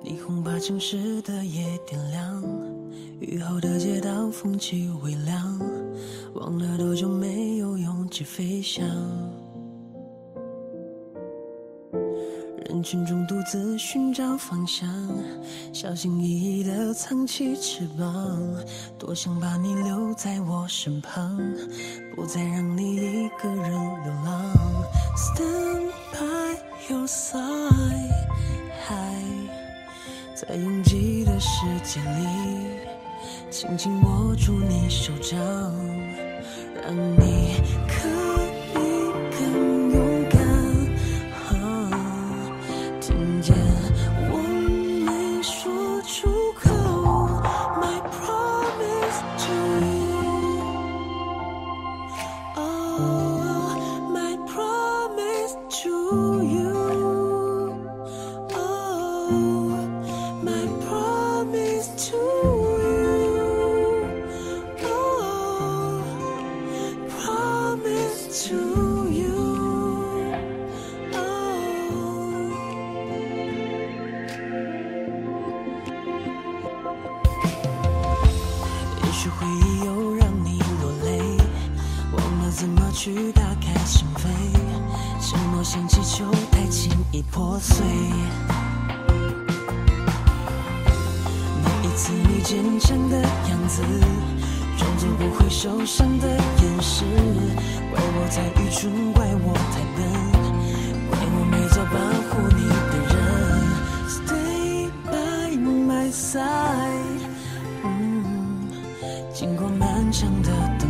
霓虹把城市的夜点亮，雨后的街道风起微凉，忘了多久没有勇气飞翔。人群中独自寻找方向，小心翼翼地藏起翅膀，多想把你留在我身旁，不再让你一个人流浪。 Stand by your side， 在拥挤的世界里，轻轻握住你手掌，让你可以更勇敢。听见我没说出口 ，My promise to you，Oh my promise to you。My promise to you, oh, promise to you, oh。也许回忆又让你落泪，忘了怎么去打开心扉，承诺像气球太轻易破碎。 一次你坚强的样子，装作不会受伤的掩饰，怪我在愚蠢，怪我太笨，怪我没做保护你的人。Stay by my side，经过漫长的。